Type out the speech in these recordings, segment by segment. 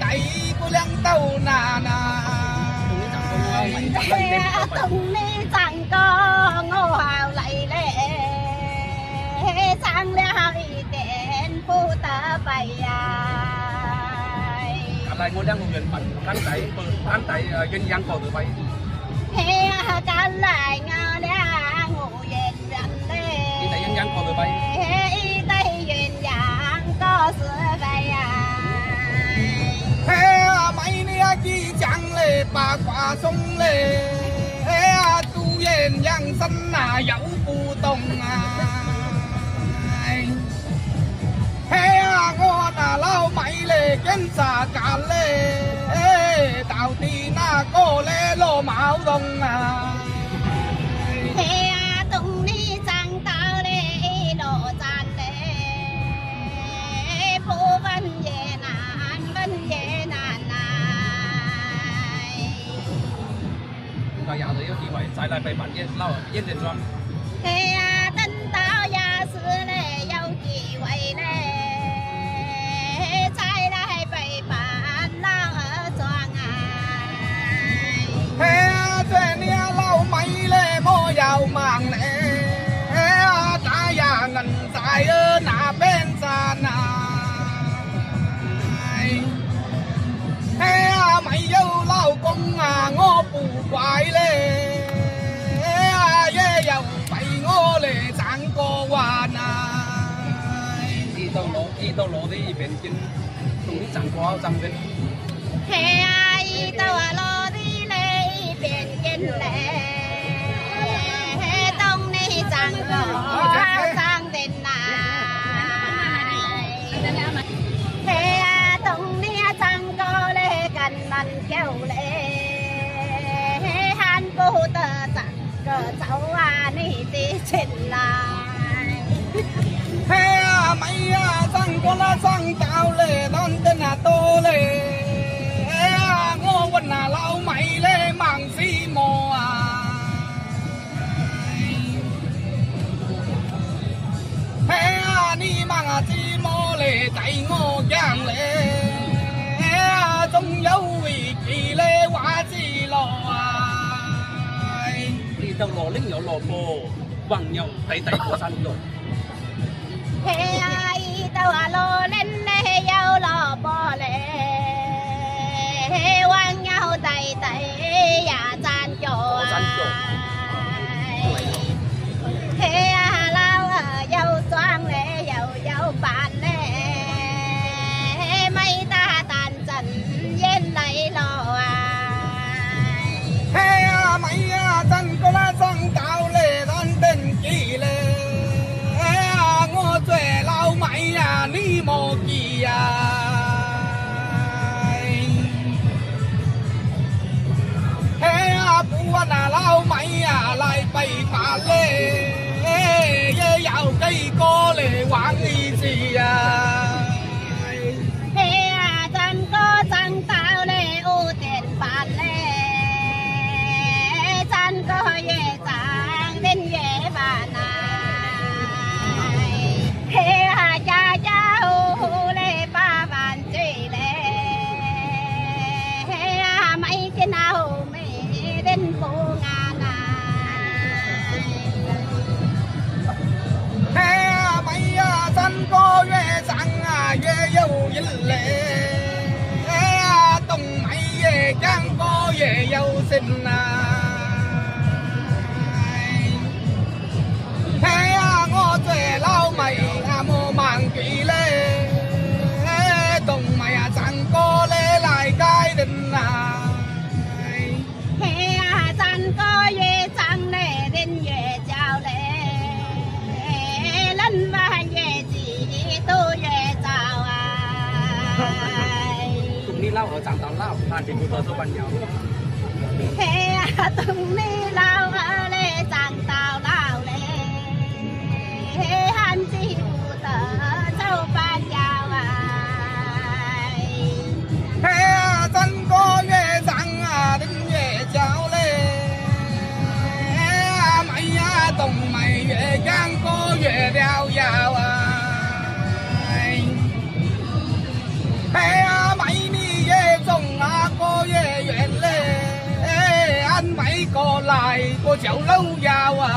đầy của lăng tàu nà nà tung ni chẳng có ngô hào lại lệ sang lẽ hào y tên phu ta bay lại ngôi đang ngồi gần bắn cắn tay dân gian còn từ bay he cắn lại ngao lẽ ngủ yên rắn lệ đi tại dân gian còn từ bay he tây yên giang có sữa bay he mấy nia chi chẳng lệ bà quả sông lệ he tu yên giang sân nà dẫu phù tông he ngô nà lao mấy lệ kiến xà cả lệ tàu tì na cô lệ lô mạo đông he tung ni chẳng tao lệ đồ chan lệ phu văn về nạn này chúng ta dạo tới chỉ vậy sai lại phải bắn yên lao yên tiền cho he tân tao ya sư lệ yêu chỉ vậy lệ sai lại phải bắn lao ở choàng he thế nia lao mấy lệ mô giàu màng nè ta ya ngần dài ơ nà bên xa nà he mấy dâu lao công ngô bù quái lệ dê dầu phải ngô lệ sáng cô hòa này đi tàu lỗ đi bên trên cũng chẳng có rằng bên he ai tao lo đi lệ biển kiên lệ he tông ni chẳng có sang tên này he tông ni chẳng có lệ cần mặn kêu lệ he han cô tờ chẳng cờ cháu ni tí trên lại he mấy sang cô la sang cao lệ đón tên tô lệ ngô quân lao mấy lệ mang xi mồ he ni mang xi mồ lệ chạy ngô giang lệ trong dấu vị kỳ lệ quá xì lò đi tàu lỗ lính nhỏ lỗ bồ bằng nhau tay của săn rồi he ai tao lo lên lệ yêu lo bò lệ he quăng nhau tay ya chan cho he lao yêu xoang lệ yêu bàn lệ mấy ta tàn trần yên lấy lo he mấy chân cô la sang cao lệ đón tên kỳ lệ ngô tuệ lao mấy ni mô kỳ he bùa nà lao mấy lại bày phá lệ dê dạo cây cô lệ quảng y gì he chân có chân tao lệ ưu tiền bàn lệ chân có về sang đến về bàn này he cha cha ưu lệ ba bàn truy lệ he mấy cái nào mày đến phố ngàn này he mấy chân cô về sang về dâu dính lệ tùng mấy về trang cô về dâu xinh he ngô tuệ lao mày mô màng kỳ lệ tùng mày sang cô lê lại cái đình he chân có về sang lệ đến về chào lệ lần và về chỉ tôi về chào cùng đi lao ở chẳng tàu laoผ่านเป็นตัวตัวปัญญา he tung ni lao ở lệ chẳng tao lao lệ he han chi phụ tờ châu ban chào he chân cô về sang đình về chào lê mày tùng mày về trang cô về đeo vào he mày ni về 個就嬲又啊！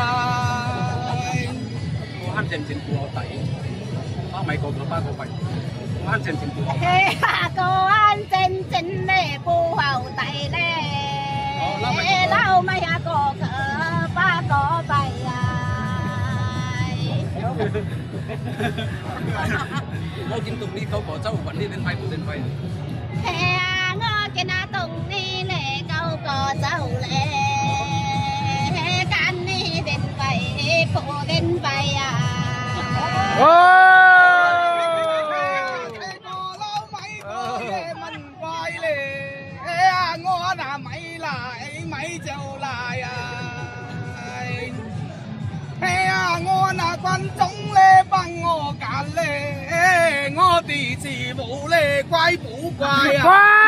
我慳正布好抵，包米個個包個幣，我慳正布好抵。 嘿呀，個慳正咧布後底咧，撈咪呀個巴個幣啊！ 我見到呢九個周揾呢啲費冇定費。 嘿呀，我見阿棟呢咧九個走咧，間呢定費鋪定費啊！ 我嗱咪嚟咪就嚟啊！係啊，我嗱群眾咧幫我揀咧，我哋字母咧怪唔怪啊？